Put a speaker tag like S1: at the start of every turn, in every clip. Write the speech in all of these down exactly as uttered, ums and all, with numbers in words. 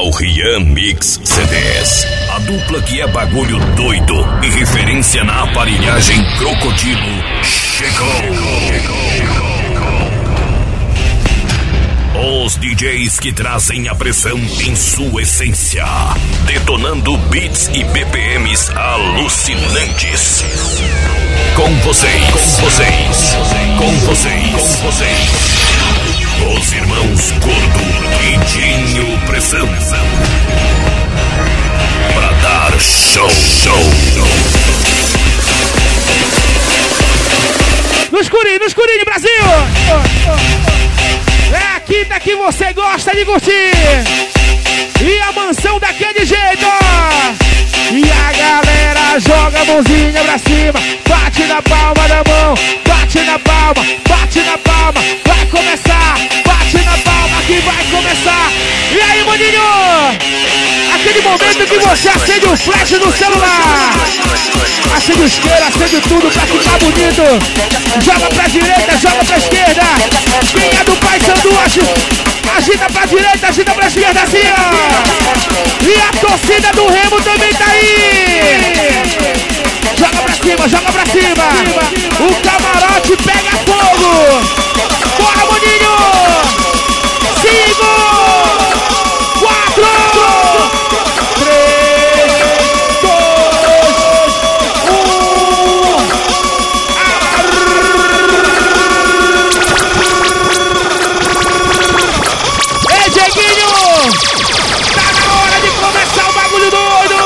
S1: o Rian Mix C Ds. A dupla que é bagulho doido e referência na aparelhagem Crocodilo chegou. Os D Js que trazem a pressão em sua essência, detonando beats e B P Ms alucinantes. Com vocês, com vocês, com vocês, com vocês. Os irmãos Gordo e Dinho Pressão. Pra dar show, show.
S2: No escurinho, no escurinho, Brasil! É a quinta que você gosta de curtir. E a mansão daquele jeito, ó. E a galera joga a mãozinha pra cima. Bate na palma da mão. Bate na palma, bate na palma. Vai começar, bate na palma que vai começar. E aí, maninho? Aquele momento que você acende o flash no celular. Acende o isqueiro, acende tudo pra ficar bonito. Joga pra direita, joga pra esquerda. Quem é do Pai Sandu, agita pra direita, agita pra esquerda assim, ó. E a torcida do Remo também tá aí. Joga pra cima, joga pra cima. O camarote pega fogo. Bora, maninho. Cinco, quatro, três, dois, um. Ei, Dieguinho! Tá na hora de começar o bagulho doido!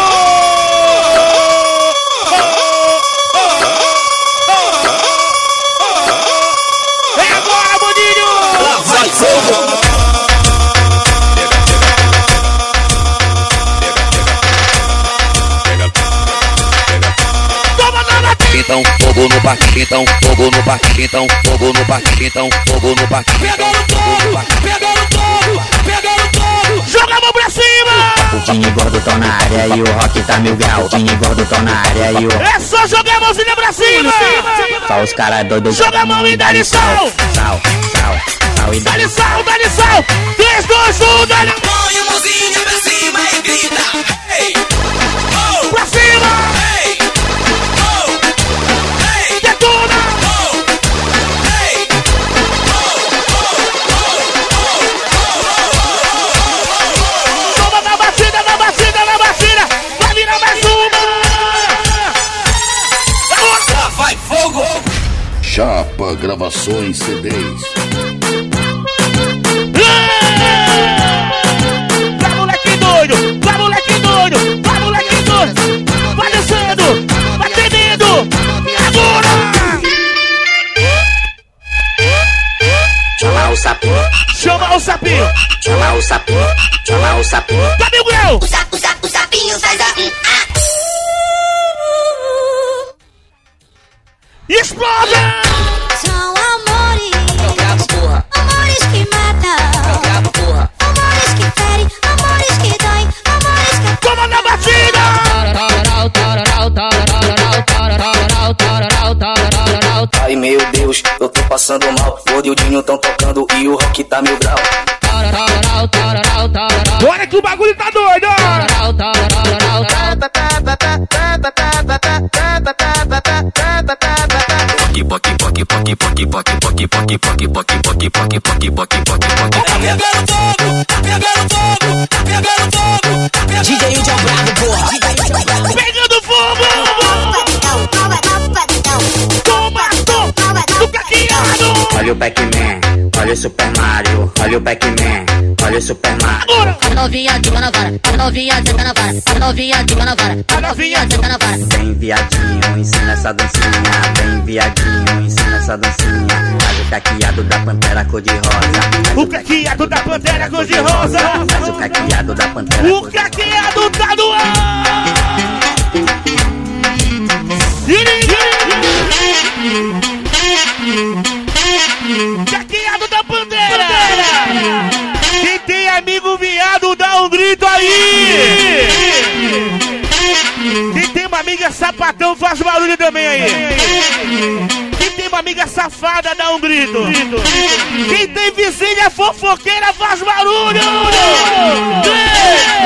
S2: É agora, maninho! Vai fogo!
S3: Então, fogo no parque, então, fogo no parque, então, fogo no parque, então, fogo no parque.
S2: Pegando fogo, pegando fogo, pegando fogo. Joga a mão pra cima!
S4: O Dinho Gordo tão na área e o Rock tá mil grau. O Dinho Gordo tão na área e o...
S2: É só jogar a mãozinha pra cima!
S4: Só os caras doidos.
S2: Joga a mão e dá-lhe sal!
S4: Sal, sal, sal e
S2: dá-lhe sal, dá-lhe sal! três, dois, um, dá-lhe...
S5: Põe a mãozinha pra cima e grita. Hey! Oh!
S2: Pra cima!
S5: Hey!
S1: Chapa Gravações C Ds.
S2: Vai, moleque doido! Vai, moleque doido! Vai, moleque doido! Vai descendo! Vai tremendo! Agora!
S4: Chama o sapinho.
S2: Chama o sapinho!
S4: Chama o sapinho. Chama o sapinho.
S2: Tá, Miguel!
S5: O sapo, o sapo, o sapinho faz a...
S2: Explode!
S5: São amores.
S3: Eu gravo, porra.
S5: Amores que matam.
S3: Eu gravo, porra.
S5: Amores que ferem. Amores que doem. Amores que...
S2: Toma na batida!
S3: Ai meu Deus, eu tô passando mal. O Gordo e o Dinho tão tocando e o Rock tá mil grau.
S2: Olha que o bagulho tá doido!
S3: Poque, poque, poque, poque, poque, poque, poque, poque, poque, poque, poque, poque, poque, poque, poque.
S5: Tá pegando fogo, tá pegando fogo, tá pegando fogo, tá pegando fogo.
S4: D J Índio Bravo, porra.
S2: Pegando fogo! Toma, toma, do caqueado!
S4: Olha o Pac-Man, olha o Super Mario. Olha o Pac-Man, olha o Super Mario.
S2: Agora!
S6: A novinha de na vara, a novinha senta na vara, a novinha de na vara, a novinha senta na vara.
S4: Vem viadinho, ensina essa dancinha. Vem viadinho, ensina essa dancinha. Faz o caqueado da pantera cor-de-rosa.
S2: O caqueado da pantera cor-de-rosa.
S4: Faz o caqueado da pantera
S2: O caqueado tá no ar. E ninguém. Caqueado da pantera. Quem tem amigo viado dá um grito aí. Quem tem uma amiga sapatão faz barulho também aí. Quem tem uma amiga safada dá um grito. Quem tem vizinha fofoqueira faz barulho.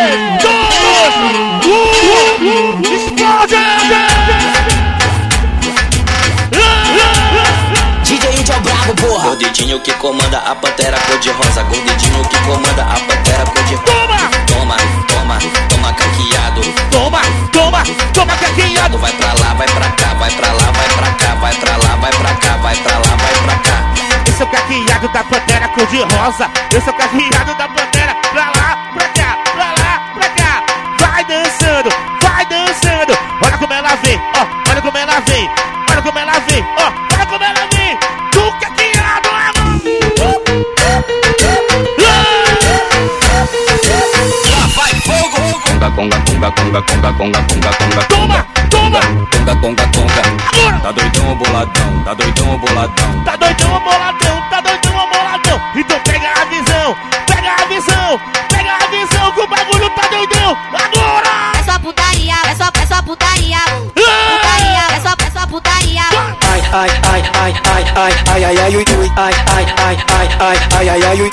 S3: que comanda a pantera cor-de-rosa. Gordidinho que comanda a pantera cor-de-rosa.
S2: Toma!
S3: Toma, toma, toma caqueado.
S2: Toma, toma, toma caquinhado.
S3: Vai pra lá, vai pra cá, vai pra lá, vai pra cá, vai pra lá, vai pra cá, vai pra lá, vai pra cá.
S2: Esse é o caquinhado da pantera cor-de-rosa. Esse é o caquinhado da pantera. Pra lá, pra cá, pra lá, pra cá. Vai dançando, vai dançando. Olha como ela vem, ó, olha como ela vem. Olha como ela vem, ó, olha como ela vem. Do caquinhado,
S5: Lá vai fogo.
S7: Conga, conga, conga, conga, conga, conga, conga, conga.
S2: Toma, toma.
S7: Conga, conga, conga.
S2: Agora.
S7: Tá doidão ou boladão? Tá doidão ou boladão?
S2: Tá doidão ou boladão, tá doidão ou boladão. Então pega a visão, pega a visão, pega a visão que o bagulho tá doidão. Agora!
S6: É só putaria, é só, é só putaria. Putaria, é só, é só putaria.
S3: Ai, ai, ai, ai, ai, ai, ai, ai, ai, ui, ui. Ai, ai, ai, ai, ai, ai, ai, ai, ui, ui.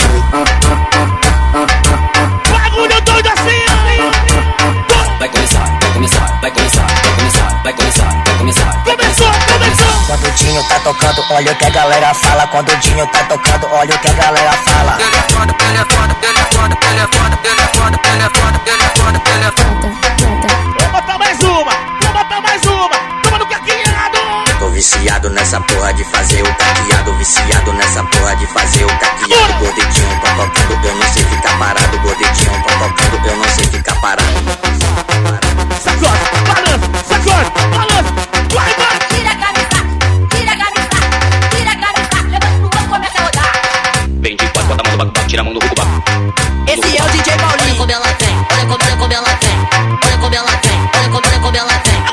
S2: Bagulho doido assim,
S3: Vai começar, vai começar, vai começar, vai começar, vai começar, vai começar.
S2: começou, começou.
S8: Quando o Dinho tá tocando, olha o que a galera fala. Quando o Dinho tá tocando, olha o que a galera fala.
S5: Ele é foda, ele é foda, ele é foda, ele é foda, ele é foda, ele é foda, ele é foda, ele é foda.
S2: Vou botar mais uma, vou botar mais uma. Toma no caquinhado.
S8: Tô viciado nessa porra de fazer o caqueado. Viciado nessa porra de fazer o caqueado. Gordidinho tá tocando, eu não sei ficar parado. Gordidinho tá tocando, eu não sei ficar parado.
S2: Sacode, balança, sacode, balança. Vai, vai.
S6: Tira a camisa, tira a camisa, tira a camisa. Levanta no banco, começa a rodar.
S7: Vem de quatro, bota a mão no baco, tira a mão do ruco, baco.
S6: Esse é o D J Paulinho. Olha como ela vem, olha como, olha como ela vem. Olha como ela vem, olha como, olha como ela vem.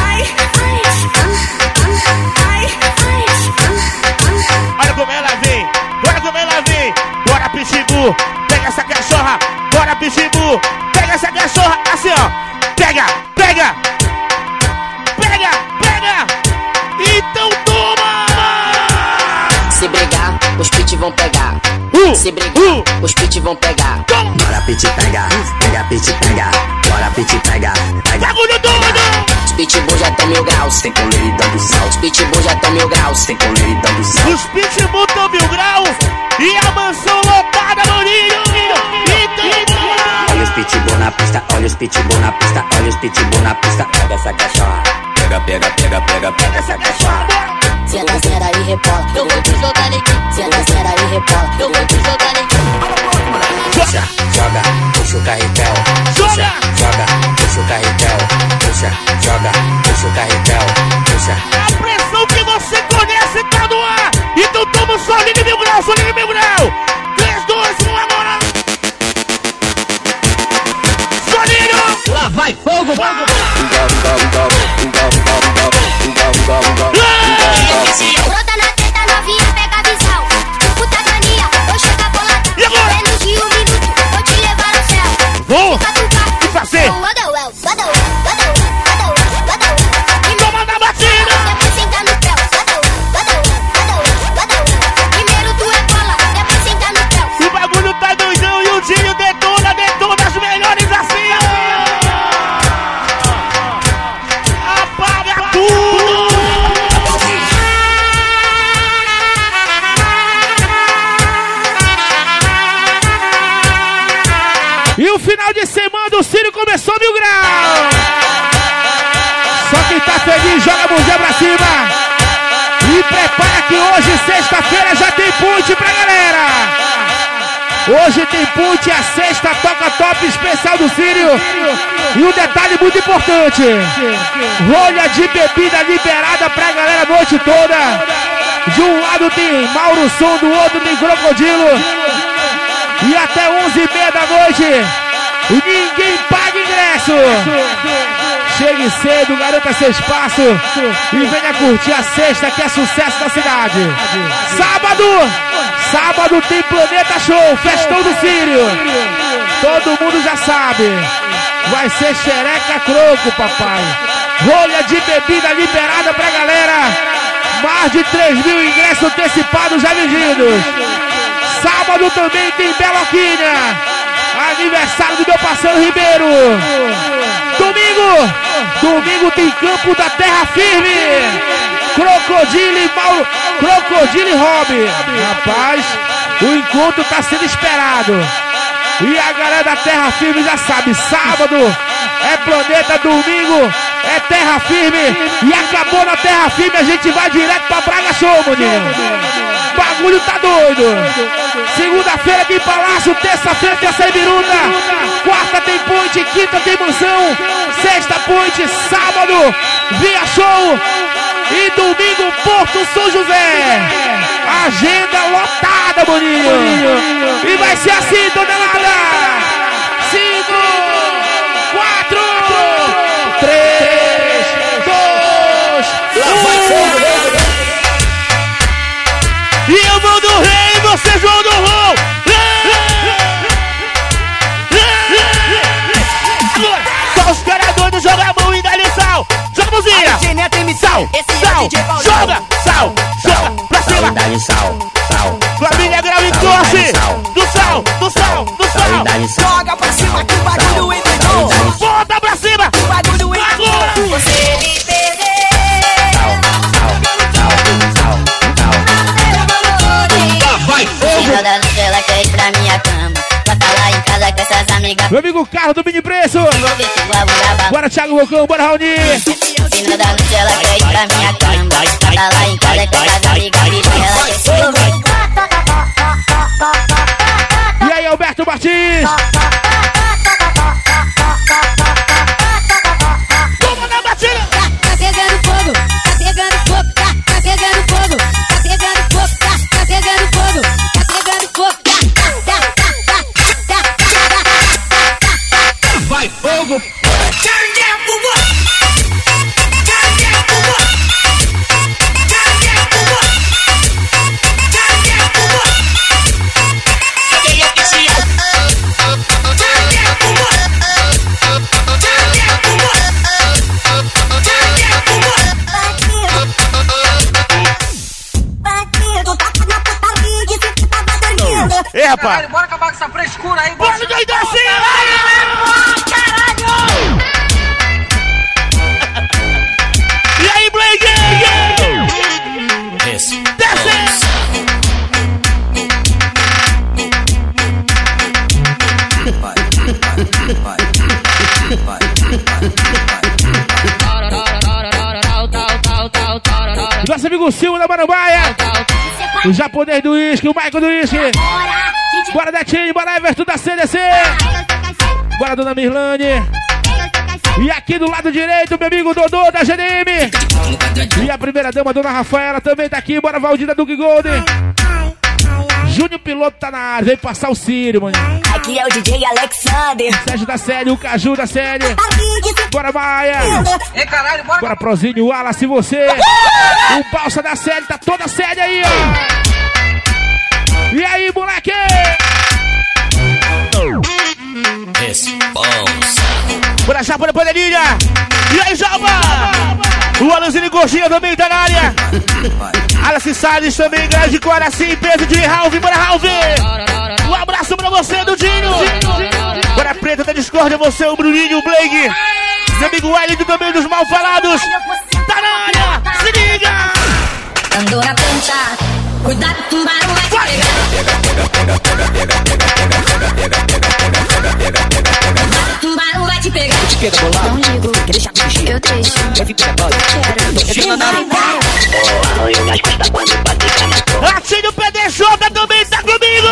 S2: Olha como ela vem, olha como ela vem. Bora, Pitbull, pega essa cachorra. Bora, Pitbull, pega essa cachorra. Assim, ó. Pega, pega. Pega, pega. Então toma.
S3: Se brigar, os pit vão pegar.
S2: Uh,
S3: Se brigar,
S2: uh.
S3: os pit vão pegar.
S2: Toma.
S8: Bora pit pega, pega pit pega. Bora pit pega, pega.
S2: Bagulho doido.
S3: Os pitbull já tão mil graus.
S8: Tem coleira e dando sal.
S3: Os pitbull já tão mil graus.
S8: Tem coleira e dando sal.
S2: Os Pitbull tão mil graus. E a mansão lotada, Maninho. Então
S8: Olha os pitbull na pista, olha os pitbull na pista, olha os pitbull na pista. Pega essa cachorra.
S7: Pega, pega, pega, pega, pega
S2: essa cachorra.
S6: Senta, senta e rebola. Eu vou te jogar aqui. Senta, senta e rebola. Eu vou te jogar aqui.
S8: Puxa, joga, puxa o carretel. Puxa, joga, puxa o carretel. Puxa, joga, puxa o carretel. Puxa.
S2: A pressão que você conhece tá no ar. Então toma o solinho mil grau, solinho mil grau. três, dois, um, agora. Solinho.
S5: Lá vai fogo.
S6: Brota na teta, novinha, pega a visão. Puta mania, vou chegar bolada.
S2: E agora?
S6: Menos de um minuto, vou te levar ao céu.
S2: Vou
S6: Catucar.
S2: te fazer.
S6: Badawel, badawel, badawel, badawel, badawel.
S2: Toma na batida.
S6: Depois senta no pé. Badawel, badawel, badawel, badawel. Primeiro tu é bola, depois senta no pé.
S2: O bagulho tá doidão e o Dinho detona, detona as melhores assim. Apaga tudo. E o final de semana do Círio começou mil graus. Só quem tá feliz joga a mãozinha pra cima. E prepara que hoje, sexta-feira, já tem ponte pra galera. Hoje tem ponte, a sexta toca top especial do Círio. E um detalhe muito importante: rolha de bebida liberada pra galera a noite toda. De um lado tem Mauro Som, do outro tem Crocodilo. E até onze e meia da noite, ninguém paga ingresso. Chegue cedo, garanta seu espaço e venha curtir a sexta, que é sucesso da cidade. Sábado, sábado tem Planeta Show, festão do Círio. Todo mundo já sabe, vai ser xereca croco, papai. Rolha de bebida liberada pra galera. Mais de três mil ingressos antecipados já vendidos. Sábado também tem Beloquinha, aniversário do meu parceiro Ribeiro. Domingo, domingo tem Campo da Terra Firme. Crocodilo e Mauro, Crocodilo e Rob. Rapaz, o encontro tá sendo esperado. E a galera da Terra Firme já sabe, sábado é Planeta, domingo é Terra Firme. E acabou na Terra Firme, a gente vai direto pra Braga Show, maninho. O bagulho tá doido. Segunda-feira tem Palácio, terça-feira tem a Biruta, quarta tem Ponte, quinta tem Mansão, sexta Ponte, sábado Via Show e domingo Porto São José. Agenda lotada, maninho. E vai ser assim, dona Nada. Cinco, quatro, três, dois, um. E eu vou do rei, vocês vão do rol. Só os caras doidos jogam a mão e dá-lhe sal. Joga a mãozinha. Sal, sal, joga, sal, joga pra cima.
S8: Dá-lhe sal, sal.
S2: Família Grau e Corse. Do sal, do sal, do sal.
S5: Joga pra cima que o bagulho entrou.
S2: Volta pra cima.
S5: O bagulho entrou. Você me perdeu.
S8: Sal, sal, sal, sal, sal.
S7: Vai,
S6: Cima da luz ela quer ir pra minha cama. Bota lá em casa com essas amigas.
S2: Meu amigo Carlos do Mini Preço.
S6: Vou ver se vou gravar.
S2: Bora, Thiago Rocão, bora, Raoni.
S6: Cima da luz ela quer ir pra minha cama. Bota lá em casa com essas amigas. Ela quer se envolver.
S2: E aí, Alberto Martins. Toma na batida.
S6: Tá pegando fogo, tá pegando fogo, tá, tá pegando fogo, tá pegando fogo, tá, tá pegando fogo, tá pegando fogo, tá, tá, tá, tá, tá, tá, tá.
S7: vai, fogo.
S2: Ei, rapaz.
S5: Bora acabar com essa frescura aí.
S2: Bora doidar assim. E aí, Blake? Desce. Nosso amigo Silvio da Marambaia. O japonês do uísque, o Michael do uísque. Bora, Netinho, bora, Everton da C D C. Bora, dona Mirlane. E aqui do lado direito, meu amigo Dodô da G D M. E a primeira dama, dona Rafaela, também tá aqui. Bora, Valdina do Golden. Júnior Piloto tá na área, vem passar o Círio, mano.
S5: Aqui é o D J Alexander.
S2: Sérgio da série, o Caju da série. Bora, Maia.
S5: Ei, caralho, bora.
S2: Bora, Prozinho, Wallace, você. O Balsa da série, tá toda a série aí, ó. E aí, moleque?
S7: Responsa.
S2: Bora, Japa da Panelilha. E aí, Japa? O Alanzinho Gordinha também tá na área. Alice Salles também, grande Coraci, peso de Ralph. Bora, Ralph. Um abraço pra você, Dudinho. Bora, Preta da Discord, você, o Bruninho, o Blake. Meu amigo Wellington também dos Mal Falados. Tá na área, se liga.
S6: Andou na ponta, cuidado, tubarão vai te pegar. Tubarão vai te pegar. Não digo, eu deixo, eu fico
S2: Ratinho do P D J também tá comigo.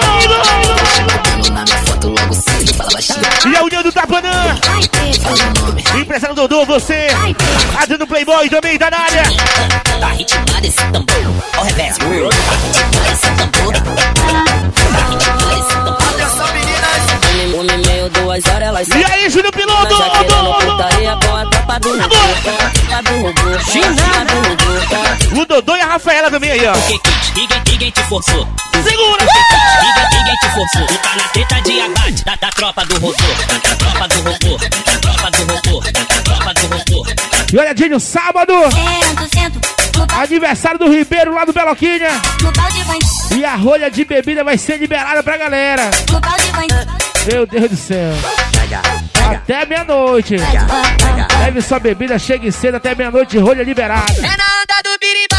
S2: E a União do Tapanã. Empresário Dodô, você. Adriano Playboy também tá na área.
S6: Tá ritmado esse tambor. Ó o reverso. Tá ritmado esse tambor. Tá ritmado esse tambor.
S5: Atenção, meninas.
S6: Um e meio, duas horas, elas
S2: E aí, Júnior Piloto.
S6: já querendo putaria com a tropa do robô. Com a tropa do robô. Com a tropa do robô.
S2: O Dodô e a Rafaela também aí, ó.
S9: Ninguém, ninguém te forçou.
S2: Segura.
S9: Ninguém, ninguém te forçou. Tu tá na treta de abate da, da tropa do robô. Da, da tropa do robô. Da tropa do robô. Da tropa do robô.
S2: E olha, Dinho, sábado.
S6: Sento, sento.
S2: Aniversário do Ribeiro lá do Beloquinha.
S6: No pau de banho.
S2: E a rolha de bebida vai ser liberada pra galera.
S6: No pau de banho.
S2: Meu Deus do céu. Até meia-noite. Leve sua bebida, chegue cedo até meia-noite, rolha liberada.
S5: É na onda do biriba.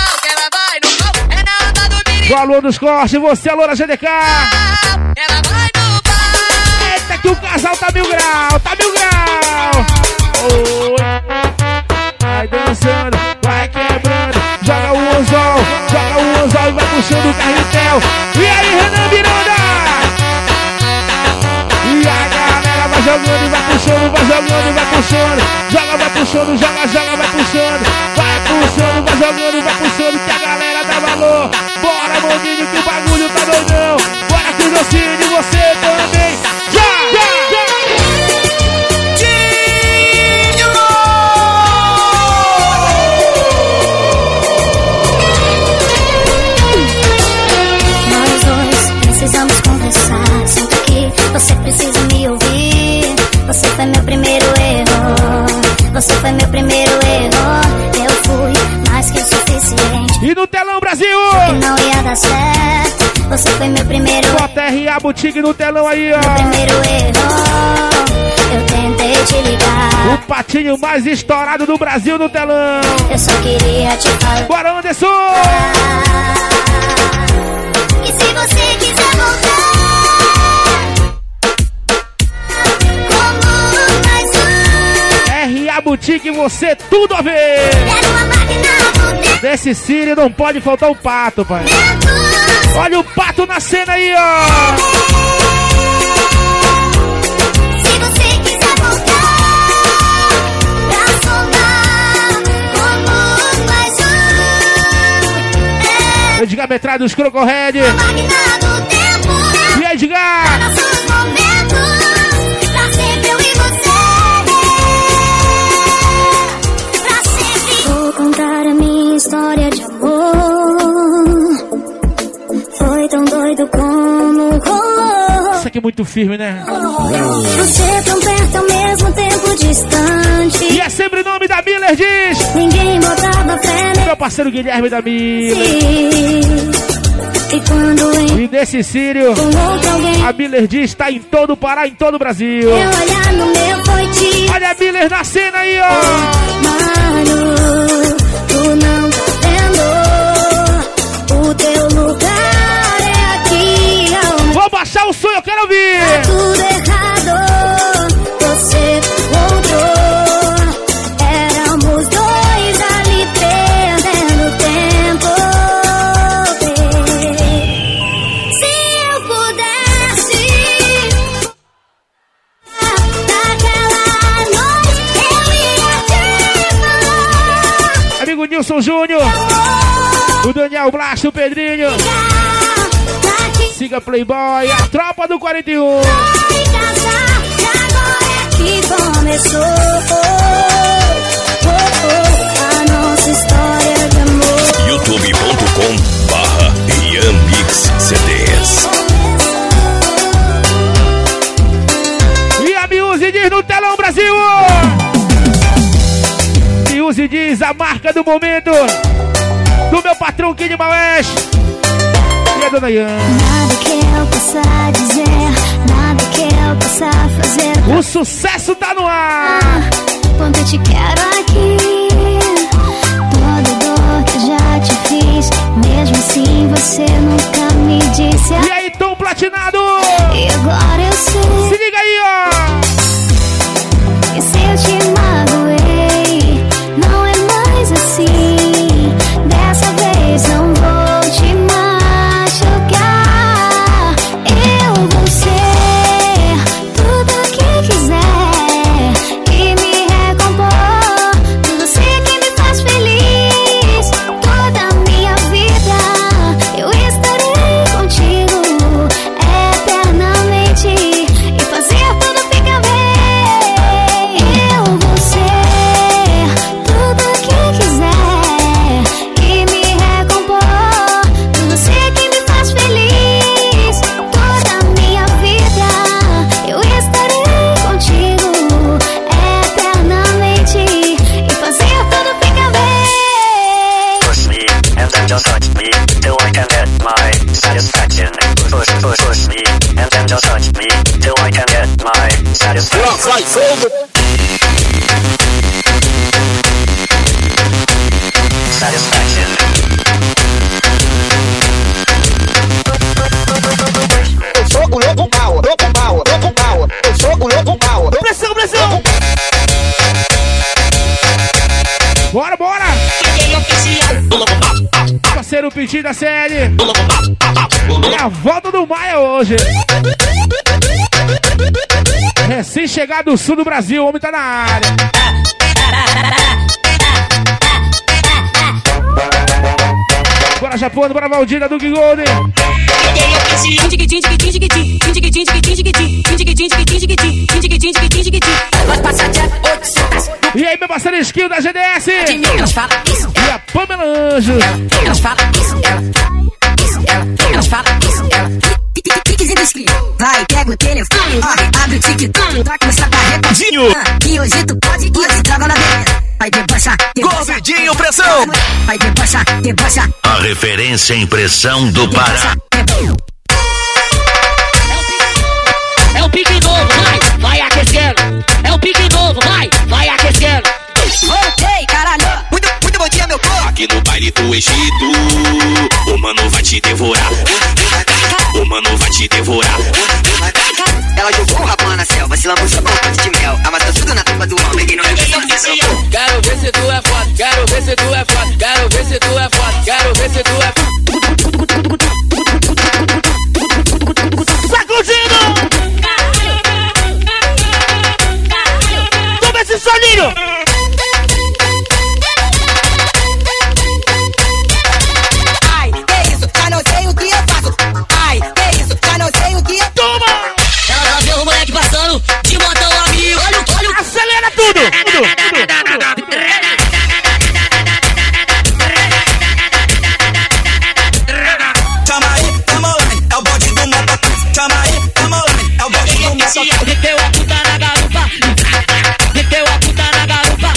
S2: O alô dos cortes, você, a Loura G D K.
S5: Ela vai no bar.
S2: Eita que o casal tá mil grau, tá mil grau. Oi. Vai dançando, vai quebrando. Joga o anzol, joga o anzol e vai puxando o carretel. E aí, Renan Miranda? E a galera vai jogando e vai puxando, vai jogando e vai puxando. Joga, vai puxando, joga, joga, vai puxando. Vai puxando, vai jogando e vai puxando. Que a galera dá valor. Bora, maninho, que o bagulho tá doidão. Bora, Crisocine, você também. Já, já, já.
S6: Nós dois precisamos conversar. Sinto que você precisa me ouvir. Você foi meu primeiro erro. Você foi meu primeiro erro. Eu fui mais que o suficiente.
S2: E no telão, Brasil!
S6: Que não ia dar certo. Você foi meu primeiro erro.
S2: Bota R A Boutique no telão aí, ó.
S6: Meu primeiro erro. Eu tentei te ligar.
S2: O patinho mais estourado do Brasil no telão.
S6: Eu só queria te falar.
S2: Bora, Anderson!
S6: E se você quiser voltar, como mais um,
S2: R A Boutique, você tudo a ver!
S6: quero uma máquina do tempo.
S2: Nesse Sírio não pode faltar o pato, pai. Olha o pato na cena aí, ó!
S6: Se você quiser voltar pra somar como mais um,
S2: Edgar Metralha dos Crocorred.
S6: é máquina do tempo.
S2: E aí, Edgar?
S6: Nossos momentos, pra sempre eu e você. Pra sempre. Vou contar a minha história de amor. Foi tão doido como rolou.
S2: Isso aqui é muito firme, né?
S6: Você tão perto ao mesmo tempo distante.
S2: E é sempre o nome da Miller diz.
S6: Ninguém botava fé
S2: Meu parceiro Guilherme da Miller.
S6: nele. E quando em
S2: E nesse Sírio,
S6: com outro alguém,
S2: a Miller diz está em todo o Pará, em todo o Brasil.
S6: eu olhar no meu foi te.
S2: Olha a Miller na cena aí, ó.
S6: Mano, tu não tá vendo. O teu lugar é aqui. Aonde
S2: Vou baixar o som, eu quero ouvir.
S6: tá tudo errado. Você encontrou. Éramos dois ali perdendo tempo. Se eu pudesse naquela noite, eu ia te falar.
S2: Amigo Nilson Júnior, o Daniel Blasto, o Pedrinho.
S6: Daqui
S2: Siga Playboy, a tropa do quarenta e um.
S6: vai casar, e agora é que começou. Oh, oh, a nossa história de amor.
S1: youtube ponto com barra Rian Mix C Ds.
S2: E a Miúzi diz no telão, Brasil. Miúzi diz a marca do momento do meu patrão Kid Maués. E a dona Ian.
S6: Nada que eu possa dizer, nada que eu possa fazer.
S2: O sucesso tá no ar.
S6: Quanto eu te quero aqui. Toda dor que eu já te fiz, mesmo assim você nunca me disse.
S2: E aí, Tom Platinado.
S6: E agora eu
S2: Se
S6: sei
S2: liga aí, ó.
S6: que se eu te magoei, não é mais assim. Dessa vez não vou te machucar. Eu vou ser tudo o que quiser e me recompor. Você que me faz feliz toda a minha vida. Eu estarei contigo eternamente e fazer tudo ficar bem. Eu vou ser tudo o que quiser e me recompor. Você que me faz feliz toda a minha vida. Eu estarei contigo eternamente e fazer tudo ficar bem.
S8: Push me and then just touch me till I can get my satisfaction. Push, push, push me and then just touch me till I can get my satisfaction. Satisfaction.
S2: no pedido da série. É a volta do Maia hoje. Recém-chegado do sul do Brasil, o homem tá na área. Bora Japão, bora Valdina do Golden. E aí, meu parceiro Skill da G D S. E a Pamela Anjos.
S10: Elas falam isso, ela. Isso, ela. Elas falam isso, ela. Vai, pega o telefone, abre o TikTok, toca no sua carreta. Que hoje tu pode ir, se trava na beleza. Vai debochar, debochar.
S1: Gordinho Pressão.
S10: Vai debochar, debochar.
S1: A referência em pressão do Pará.
S9: É o pique novo, vai, vai aquecendo. É o pique novo, vai, vai aquecendo.
S10: Voltei, caralho.
S5: Muito, muito bom dia, meu povo.
S1: Aqui no baile do Egito, o mano vai te devorar. O mano vai te devorar.
S10: Ela jogou o rabão na selva, se lambuzou com um pote de mel. Amassou tudo na tampa do homem, que não é questão de socorro.
S5: Quero ver se tu é foda, quero ver se tu é foda, quero ver se tu é foda, quero ver se tu é foda.
S2: Sacudindo! Toma esse soninho!
S10: Ai, que isso, já não sei o que eu faço. Ai, que isso, já não sei o que eu...
S2: Toma!
S9: Ela vê o moleque passando, de montão amigo. Olha o, olha o...
S2: Acelera tudo! Tudo, tudo, tudo.
S5: Chama aí, tá molando, é o bonde do motoquim. Chama aí, tá molando, é o bonde do motoquim.
S9: Meteu a puta na garupa, meteu a puta na garupa.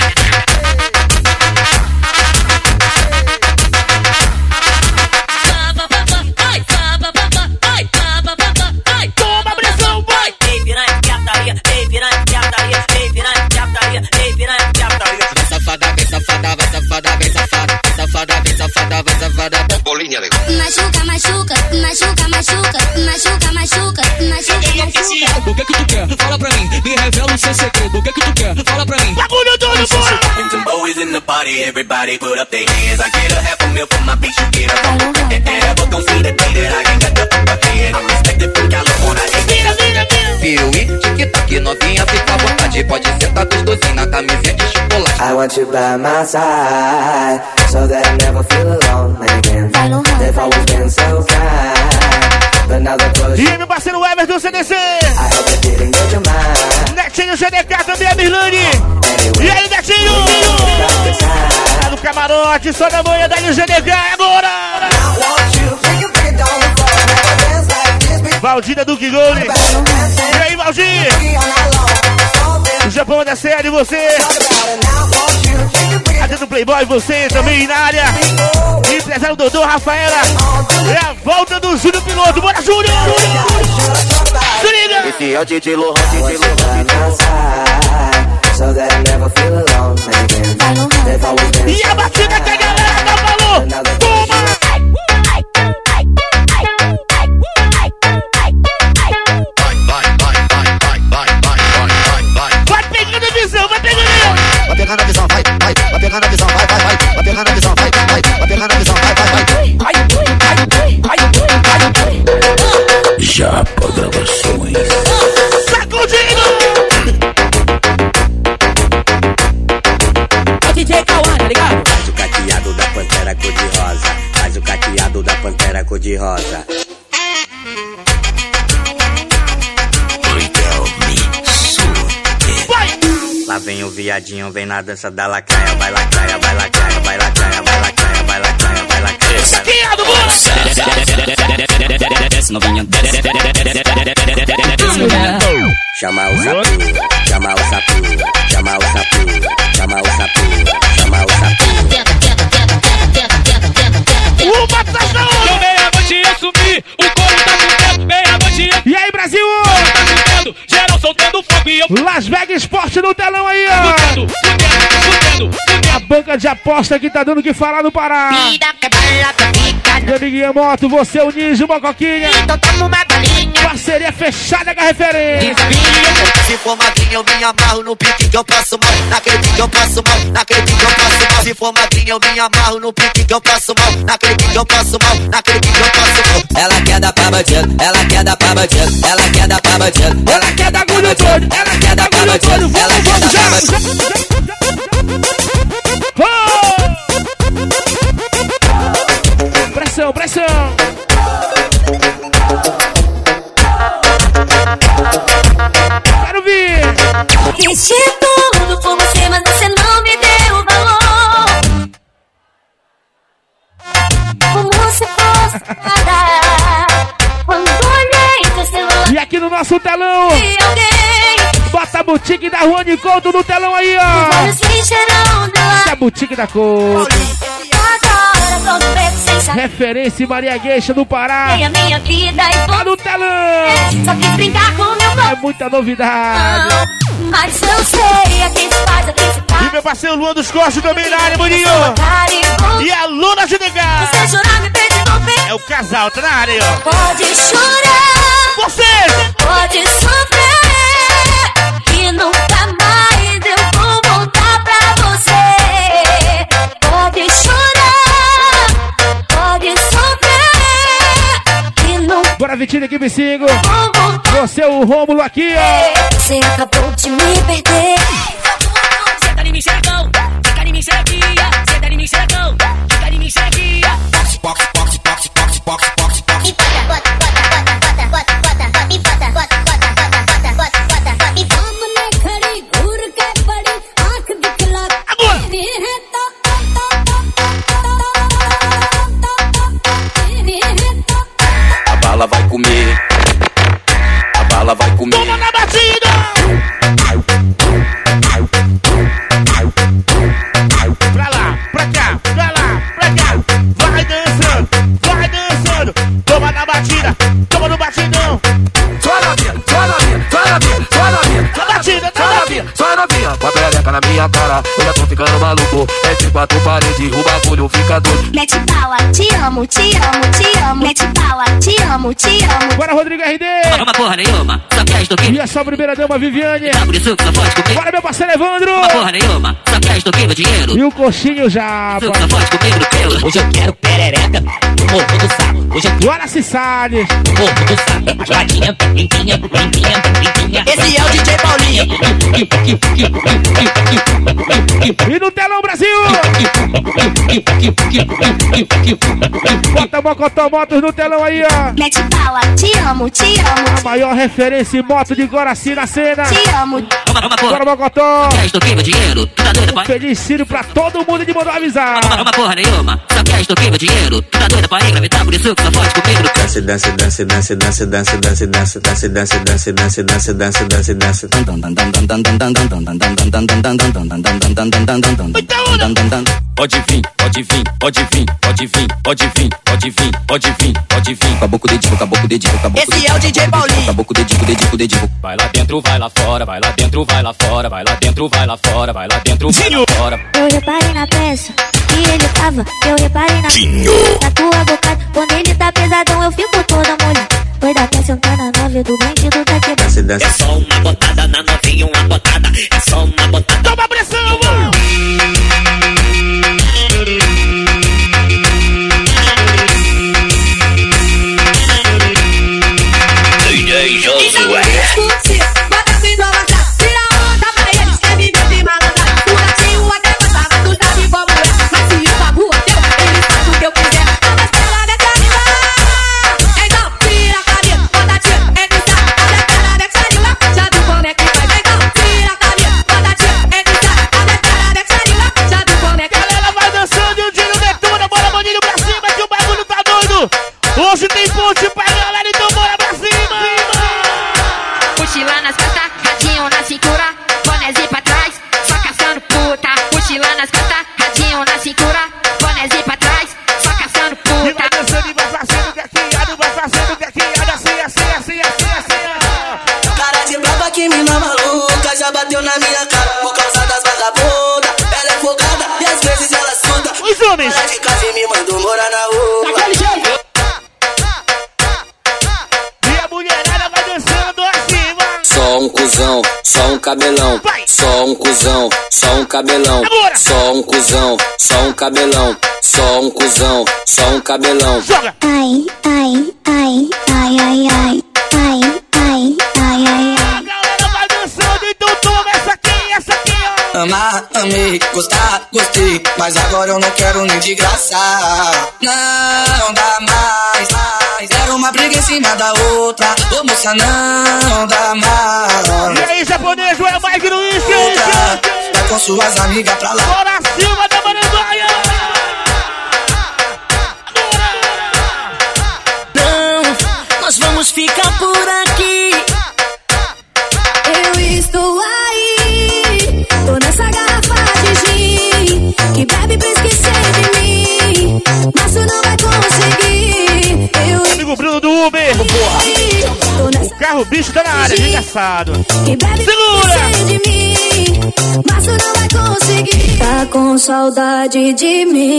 S2: Toma pressão, vai!
S9: Ei, piranha de ataria, ei, piranha de ataria, ei, piranha de ataria, ei, piranha de ataria.
S7: Vem safada, vem safada, vai safada, vem safada. Vem safada, vem safada, vai safada.
S1: Bolinha legal.
S6: Machuca, machuca, machuca, machuca, machuca, machuca, machuca, machuca.
S5: O que que tu quer? Fala pra mim, me revela o seu segredo. O que que tu quer? Fala pra mim.
S2: Bagulho doido, bora!
S5: Some boys in the party, everybody put up their hands. I get a half a meal for my bitch, you get a bump. And ever gon' see the day that I can get the upper hand. I'm respected from California.
S2: Vira, vira, vira!
S7: Piuí, tic-tac, novinha, fica à vontade. Pode sentar gostosinho na camisinha de chocolate.
S3: I want you by my side, so that I never feel alone again. They've always been so kind, but now they're close.
S2: E aí, meu parceiro Everton do C D C!
S3: I hope it didn't get your mind.
S2: Netinho G D K também, a Mirlane! E aí, Netinho! Tá no camarote, só na manhã da G D K agora! Valdina do Golden! E aí, Valdir? O Japão da série, você! Até do Playboy, você também na área! Empresário Dodô, Rafaela! É a volta do Júnior Piloto! Bora, Júnior! Se liga!
S7: Esse é o D J Lohan, D J
S3: So that I never feel alone again. They've always been
S2: E a batida que a galera tá falando! Toma! Vai pegando a visão, vai pegando!
S7: Vai pegando a visão, vai, vai, vai pegando a visão, vai, vai, vai, vai pegando a visão, vai, vai, vai pegando a visão, vai, vai, vai.
S1: Já programações.
S2: Sacudindo!
S9: É o D J Cauã, tá ligado?
S8: Faz o caqueado da pantera cor-de-rosa. Faz o caqueado da pantera cor-de-rosa. Lá vem o viadinho, vem na dança da lacraia. Vai lacraia, vai lacraia, vai lacraia, vai lacraia, vai lacraia, vai lacraia.
S2: Saqueado, bora!
S9: Desce novinha, desce.
S8: Chama o sapu, chama o sapu, chama o sapu, chama o sapu, chama o sapu.
S2: Uma atrás da outra!
S5: Meia-noite eu subi, o couro tá com meia-noite eu
S2: E aí, Brasil?
S5: tá fudendo, geral soltando fogo e eu
S2: Las Vegas Esporte no telão aí,
S5: fudendo,
S2: ó!
S5: fudendo, fudendo.
S2: A banca de aposta que tá dando o que falar no Pará! Meu amiguinho Moto, você, o Ninja, o Mocoquinha! Parceria fechada com a referência!
S7: for magrinha eu me amarro no pique que eu passo mal. Naquele pique que eu passo mal, naquele pique que eu passo mal. Se for magrinha eu me amarro no pique que eu passo mal. Naquele pique que eu passo mal, naquele pique que eu passo mal.
S8: Ela quer dar pra bandido, ela quer dar pra bandido, ela quer dar pra bandido,
S2: ela quer dar agulha todo,
S8: ela quer dar pra bandido, ela quer dar pra bandido.
S2: Pressão, pressão. Quero ver.
S6: Fiz de tudo por você, mas você não me deu valor. Como se fosse nada. Quando olhei pro celular
S2: e aqui no nosso telão,
S6: e alguém
S2: bota a boutique da Rua de Couto no telão aí, ó.
S6: os olhos me cheiram de lá.
S2: Essa é a boutique da Couto.
S6: Agora todo preto sem saber.
S2: Referência Maria Gueixa do Pará.
S6: Tem a minha vida e
S2: Tá no telão.
S6: só quis brincar com meu corpo.
S2: É muita novidade.
S6: Mas eu sei a quem se faz, a quem se faz.
S2: E meu parceiro Luan dos Cortes também na área, maninho. E a Luna de Negar.
S6: Você chorar me pedindo bem.
S2: É o casal, tá na área aí, ó.
S6: Pode chorar,
S2: Vocês!
S6: pode sofrer, que nunca mais eu vou voltar pra você. Pode chorar, pode sofrer, que nunca
S2: Bora, Vitinho, aqui me siga.
S6: vou voltar.
S2: Você, o Rômulo aqui, ó.
S6: Você acabou de me perder.
S9: Senta em mim, xerecão. Fica em mim, xerequinha. Senta em mim, xerecão. Fica em mim, xerequinha.
S6: E bota, bota, bota, bota, bota, bota, bota, e bota, bota, bota, bota, bota, bota, bota, bota, e
S11: सामने खड़ी घूर के बड़ी आंख दिखला तेरी है तो तेरी है तो
S8: A bala vai comer, a bala vai comer.
S2: Toma na batida! Pra lá, pra cá, pra lá, pra cá. Vai dançando, vai dançando. Toma na batida, toma no batidão.
S12: Só novinha, só novinha, só novinha, só novinha.
S2: Na batida,
S12: Só novinha, só novinha. Com a perereca na minha cara, eu já tô ficando maluco. Entre quatro paredes, o bagulho fica doido.
S6: mete bala, te amo, te amo, te amo. Mete bala, te amo, te amo.
S2: Bora, Rodrigo R D.
S9: Uma porra nenhuma. Só quer estoquinho.
S2: E a sua primeira dama, Viviane.
S9: Por isso que só pode comer.
S2: Bora, meu parceiro Evandro.
S9: Uma porra nenhuma. Só quer estoquinho, dinheiro.
S2: E o coxinho já,
S9: Isso que só pode comer no pelo.
S13: Hoje eu quero perereca no morro do saco. Hoje eu
S2: Bora, Cissales.
S13: quero morro do saco. Geladinha, limpinha, limpinha, limpinha.
S8: Esse é o D J Paulinho.
S2: E no telão, Brasil. Bota Mocotó Motos no telão aí, ó.
S6: Mete bala, te amo, te amo.
S2: A maior referência em moto de Guaraci na cena.
S6: Te amo.
S9: Uma, uma porra.
S2: Bora, Mocotó.
S9: Quer estoquinho, dinheiro. Tu tá doida, pai?
S2: Feliz Círio pra todo mundo de mandou avisar.
S9: Uma, uma porra nenhuma. Só quer estoquinho, dinheiro. Tu tá doida pra engravidar. Por isso que só pode comer no pelo.
S8: Dance, dance, dance, dance, dance, dance, dance, dance, dance, dance, dance, dance, dance, dance, dance, dance.
S12: Pode vir, pode vir, pode vir, pode vir, pode vir, pode vir, pode vir, pode vir.
S8: Acabou com o dedinho, acabou com o dedinho, acabou com o
S7: Esse é o D J Paulinho.
S8: Acabou com o dedinho, dedinho, dedinho.
S12: Vai lá dentro, vai lá fora, vai lá dentro, vai lá fora, vai lá dentro, vai lá fora, vai lá dentro, vai lá fora.
S6: Eu reparei na peça que ele tava. Eu reparei na, na tua boca. Quando ele tá pesadão, eu fico toda molhada. Foi da peça sentar na nove do bandido tá quebrado.
S8: Dance, dance.
S9: É só uma botada na novinha, uma botada. É só uma botada.
S2: Toma pressão, mano.
S1: D J Josué.
S11: bota assim no amassar, tira onda pra eles, é viver de malandra. O gatinho até gostava, tu sabe como é. Mas se o babu é teu, ele faz o que eu quiser. A estrela dessa animal, então tira a camisa, bota tira, é que sai. A estrela dessa animal, já viu como é que faz. Então tira a camisa, bota tira, é que sai. A estrela dessa animal, já viu como é que faz.
S2: Galera vai dançando e o Dino detona. Bora, maninho, pra cima que o bagulho tá doido. Hoje tem ponte pra galera, então bora pra cima.
S11: Mochila nas costas, radinho na cintura, bonézinho pra trás, só caçando puta. Mochila nas costas, radinho na cintura, bonézinho pra trás, só caçando
S2: E
S11: puta.
S2: vai dançando e vai fazendo gaqueado, vai fazendo gaqueado, assim, assim, assim, assim, assim, ó.
S7: Cara de brava que mina maluca já bateu na minha cara por causa das vagabundas. Ela é folgada e às vezes ela suda.
S2: Os homens.
S7: Ela de casa e me mandou morar na rua.
S2: Daquele jeito. E a mulherada vai dançando assim, vai.
S8: Só um
S14: um cuzão, só um cabelão. Só um cuzão, só um cabelão. Só um cuzão, só um cabelão. Só um cuzão, só um cabelão.
S15: Ai, ai, ai, ai, ai, ai, ai, ai, ai, ai, ai.
S2: A galera vai dançando, então toma essa aqui, essa aqui, ó.
S16: Amar, amei, gostar, gostei, mas agora eu não quero nem de graça. Não dá mais, mais. Era uma briga em cima da outra. Ô moça, não dá mais.
S2: E aí, japonês, Joel Mike Luiz,
S16: vai com suas amigas pra lá.
S2: Bora cima da Maranguaia.
S17: Não, nós vamos ficar por aqui.
S15: Eu estou aí, tô nessa garrafa de gin, que bebe pra esquecer de mim, mas tu não vai conseguir. Eu
S2: amigo Bruno do Uber, porra. O carro bicho tá na área, engraçado.
S15: Que bebe pra esquecer de mim, mas tu não vai conseguir. Tá com saudade de mim,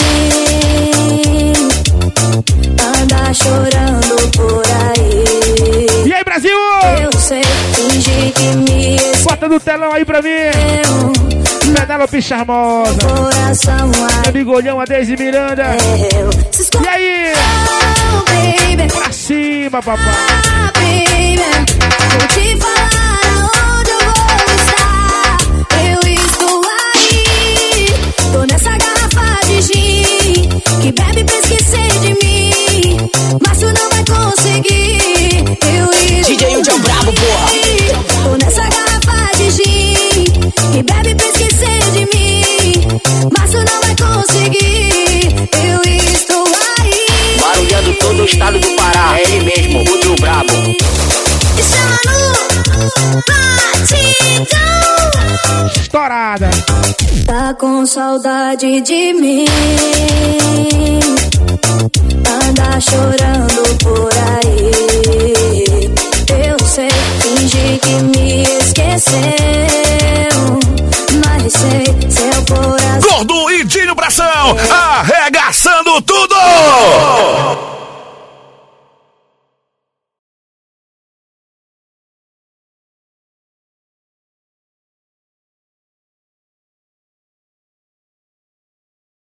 S15: anda chorando por aí.
S2: E aí, Brasil?
S15: Eu sei, fingi que me esqueceu.
S2: Bota no telão aí pra mim. Penélope Charmosa.
S15: Coração
S2: ai. Amigo Olhão, a Deise Miranda.
S15: Eu.
S2: E aí?
S15: Oh, baby.
S2: Pra cima, papai.
S15: Ah, baby. Vou te falar aonde eu vou estar. Eu estou aí. Tô nessa garrafa de gin, que bebe pra esquecer de mim, mas tu não vai conseguir. Eu estou
S17: D J Udi é o brabo, porra.
S15: Tô nessa garrafa de gin, que bebe pra esquecer de mim, mas tu não vai conseguir. Eu estou aí.
S17: Barulhando todo o estado do Pará. É ele mesmo, Udi o brabo.
S15: Chama no batidão.
S2: Estourada.
S15: Tá com saudade de mim, anda chorando por aí. Eu sei, fingi que me esqueceu, mas sei, seu coração.
S1: Gordo e Dinho Bração, arregaçando tudo!